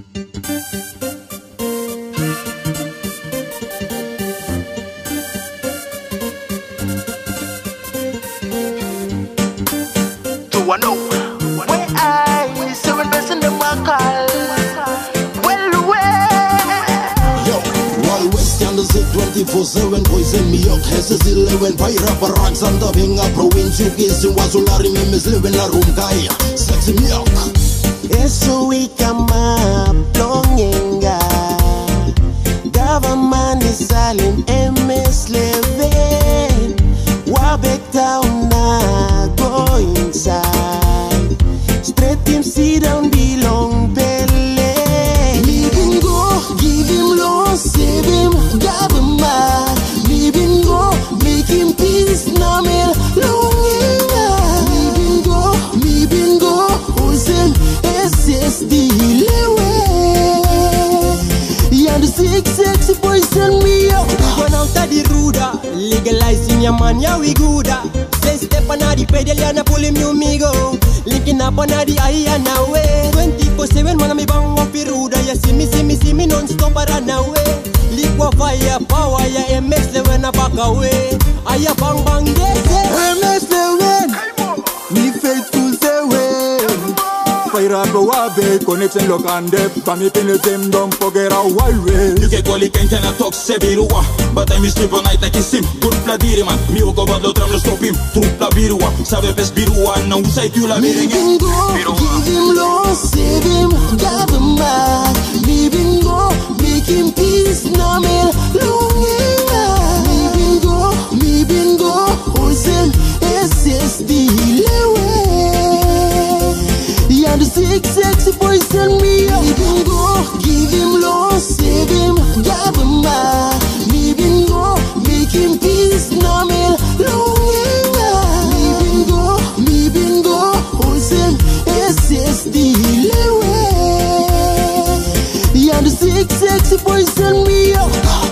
I know where I so in the market. Well, yo, Wild West candles 24/7 Posin Miok, SSD-11-Posin Rocks and the Pinga province. You kiss in Wazulari, Miss living a room guy. Sexy Miok. Eso we come up, longenga. Government is silent, MS living. Wabek down na go inside. Straight him sit down belong pele. Leave him go, give him loan, save him, government. Leave him go, make him peace, na me longenga. Leave him go, Posin SSD-11. Yeah, the sexy Posin Miok. One out of the ruda, legalizing your man, yeah we gooda. Say step on the pedal, yeah na pull him you migo. Linking up on the eye and away. 24/7 man me bang up the ruda. Yeah see me non-stop a run away. Liquid fire, power, yeah MS when I back away. Aya bang bang yes. MS Lewen, me faithful say when. Fire up the wabe, connection lock and depth. Come in the same, don't forget our wild way. You get all you can talk sebirua. But I miss sleep on night like him. Good pladiri man, me go about the drum stop him. True plabirua, sabe pes birua. Now side you la leave him go, give him loan, save him, government. Leave him go, make him peace, na me longenga. Leave him go, Posin SSD-11. Yeah, the sexy Posin Miok. Leave him go, give him loan, save him, government. Leave him go, make him peace, na me longenga. Leave him go, Posin SSD-11. Yeah, the sexy Posin Miok.